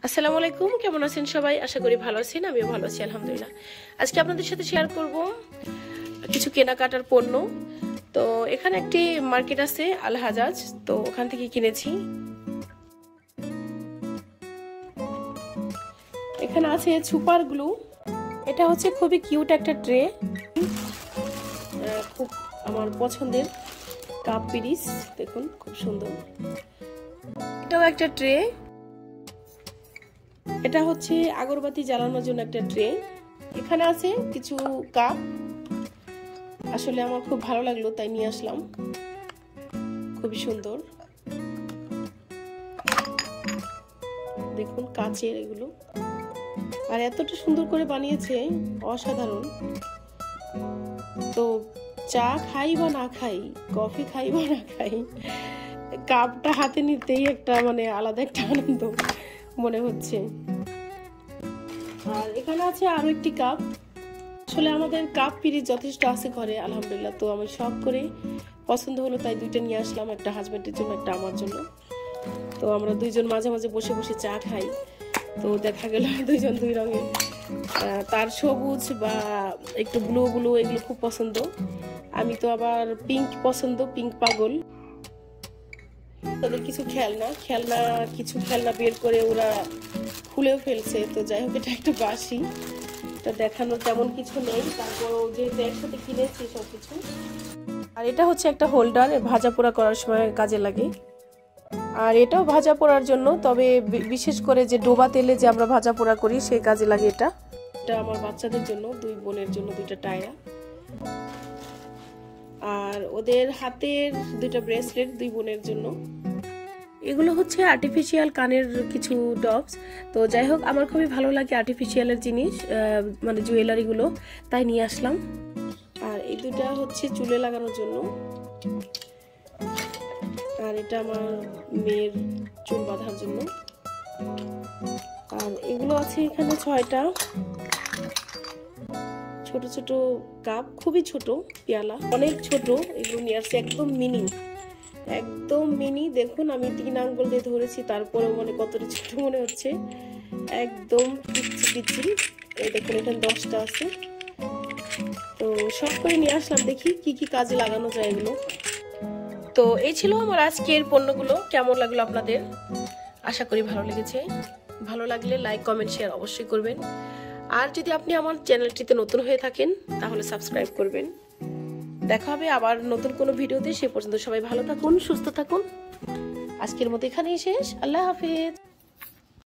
আসসালামু আলাইকুম, কেমন আছেন সবাই? আশা করি ভালো আছেন। আমিও ভালো আছি আলহামদুলিল্লাহ। আজকে আপনাদের সাথে শেয়ার করব কিছু কেনাকাটার পণ্য। তো এখানে একটি মার্কেট আছে আল হাজাজ, তো ওখান থেকে কিনেছি। এখানে আছে সুপার গ্লু। এটা হচ্ছে খুবই কিউট একটা ট্রে, খুব আমার পছন্দের কাপ পিরিস। দেখুন খুব সুন্দর। এটাও একটা ট্রে। এটা হচ্ছে আগরবাতি জ্বালানোর জন্য একটা ট্রে। এখানে আছে কিছু কাপ, আসলে আমার খুব ভালো লাগলো তাই নিয়ে আসলাম। খুবই সুন্দর, দেখুন কাচের এগুলো, আর এতটা সুন্দর করে বানিয়েছে, অসাধারণ। তো চা খাই বা না খাই, কফি খাই বা না খাই, কাপটা হাতে নিতেই একটা আলাদা একটা আনন্দ মনে হচ্ছে। আর এখানে আছে আরো একটি কাপ। আসলে আমাদের কাপ পিরিচ যথেষ্ট আছে ঘরে আলহামদুলিল্লাহ, তো আমি শখ করে পছন্দ হলো তাই দুইটা নিয়ে আসলাম, একটা হাজবেন্ডের জন্য একটা আমার জন্য। তো আমরা দুইজন মাঝে মাঝে বসে বসে চা খাই, তো দেখা গেল দুইজন দুই রঙের। তার সবুজ বা একটু ব্লু ব্লু এগুলো খুব পছন্দ, আমি তো আবার পিঙ্ক পছন্দ, পিঙ্ক পাগল। তাদের কিছু খেলনা বের করে ওরা খুলেও ফেলছে। তো যাই হোক, এটা একটা বাসি, এটা দেখানোর তেমন কিছু নেই, তারপরও যেহেতু একসাথে কিনেছি সবকিছু। আর এটা হচ্ছে একটা হোল্ডার, ভাজা পোড়া করার সময় কাজে লাগে। আর এটাও ভাজা পোড়ার জন্য, তবে বিশেষ করে যে ডোবা তেলে যে আমরা ভাজা পোড়া করি সেই কাজে লাগে এটা। এটা আমার বাচ্চাদের জন্য, দুই বোনের জন্য দুইটা টায়রা। আর ওদের হাতের দুইটা ব্রেসলেট দুই বোনের জন্য। এগুলো হচ্ছে আর্টিফিশিয়াল কানের কিছু ডবস। তো যাই হোক, আমার খুবই ভালো লাগে আর্টিফিশিয়ালের জিনিস, জুয়েলারিগুলো, তাই নিয়ে আসলাম। আর এই দুটা হচ্ছে চুলে লাগানোর জন্য, আর এটা আমার মেয়ের চুল বাঁধার জন্য। আর এগুলো আছে এখানে 6টা ছোট ছোট কাপ, খুবই ছোট পেয়ালা, অনেক ছোট। এগুলো নিয়ে আসছে একদম মিনি, একদম মিনি। দেখুন আমি 3 আঙ্গুল দিয়ে ধরেছি, তারপরেও কতটা ছোট মনে হচ্ছে, একদম পিচ্ছি পিচ্ছি। এই দেখুন এখানে 10টা আছে। তো সব করে নিয়ে আসলাম, দেখি কি কি কাজে লাগানো যায় এগুলো। তো এই ছিল আমার আজকের পণ্যগুলো। কেমন লাগলো আপনাদের? আশা করি ভালো লেগেছে। ভালো লাগলে লাইক কমেন্ট শেয়ার অবশ্যই করবেন। আর যদি আপনি আমার চ্যানেলটিতে নতুন হয়ে থাকেন তাহলে সাবস্ক্রাইব করবেন। দেখা হবে আবার নতুন কোনো ভিডিওতে। সে পর্যন্ত সবাই ভালো থাকুন, সুস্থ থাকুন। আজকের মতো এখানেই শেষ। আল্লাহ হাফেজ।